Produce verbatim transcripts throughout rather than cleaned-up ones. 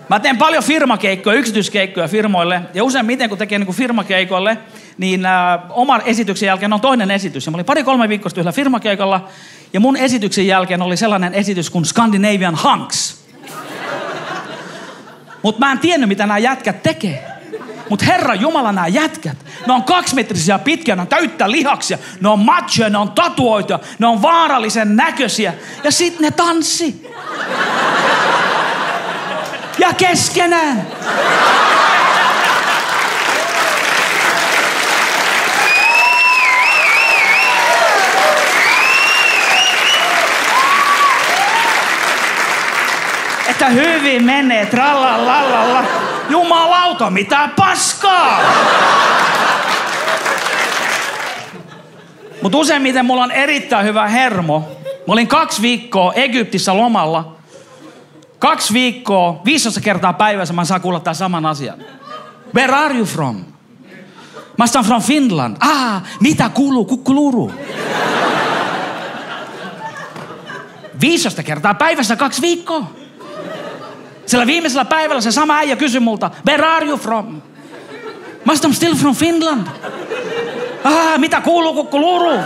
Mä teen paljon firmakeikkoja, yksityiskeikkoja firmoille. Ja useimmiten, kun tekee niin kuin firmakeikolle, niin äh, oman esityksen jälkeen on toinen esitys. Ja mä olin pari-kolme viikkoa yhdellä firmakeikalla. Ja mun esityksen jälkeen oli sellainen esitys kuin Scandinavian Hunks. Mut mä en tiennyt, mitä nämä jätkät tekee. Mut Herra Jumala, nämä jätkät, ne on kaksimetrisiä pitkiä, ne on täyttä lihaksia, ne on machoja, ne on tatuoituja, ne on vaarallisen näköisiä. Ja sit ne tanssi. Ja keskenään. Että hyvin menee, tralalala. Jumalauta, mitä paskaa! Mut useimmiten mulla on erittäin hyvä hermo. Mä olin kaksi viikkoa Egyptissä lomalla. Kaksi viikkoa, viisitoista kertaa päivässä mä saan kuulla tämän saman asian. Where are you from? Mä saan from Finland. Ah, mitä kuuluu, kukkuluru? viisitoista kertaa päivässä kaksi viikkoa. Sillä viimeisellä päivällä se sama äijä kysyi multa, where are you from? Mä sanoin, still from Finland. Ah, mitä kuuluu, kukkuluru?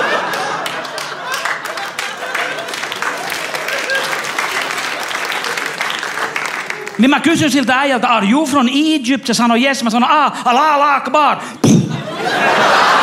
Niin mä kysyn siltä äijältä, are you from Egypt? Se sanoi, yes. Mä sanoin, ah, Allah, Allah, akbar.